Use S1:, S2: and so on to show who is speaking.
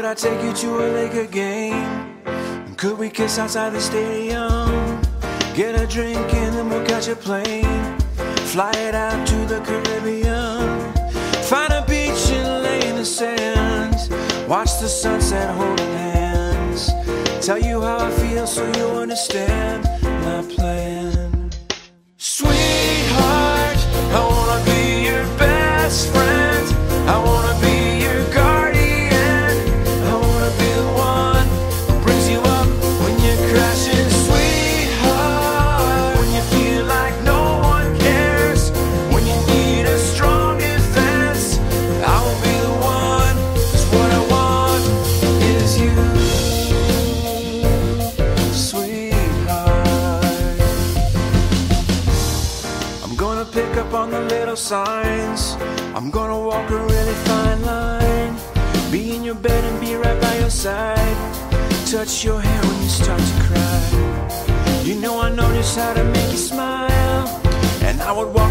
S1: I take you to a Laker game? Could we kiss outside the stadium? Get a drink and then we'll catch a plane, fly it out to the Caribbean, find a beach and lay in the sands, watch the sunset holding hands, tell you how I feel so you understand my plan. Sweetheart, I wanna be your best friend, I wanna be your guardian, I wanna be the one who brings you up when you're crashing. Sweetheart, when you feel like no one cares, when you need a strong defense, I will be the one, 'cause what I want is you, sweetheart. I'm gonna pick up on the little signs, I'm gonna walk a really fine line, be in your bed and be right by your side, touch your hair when you start to cry. You know I know just how to make you smile, and I would walk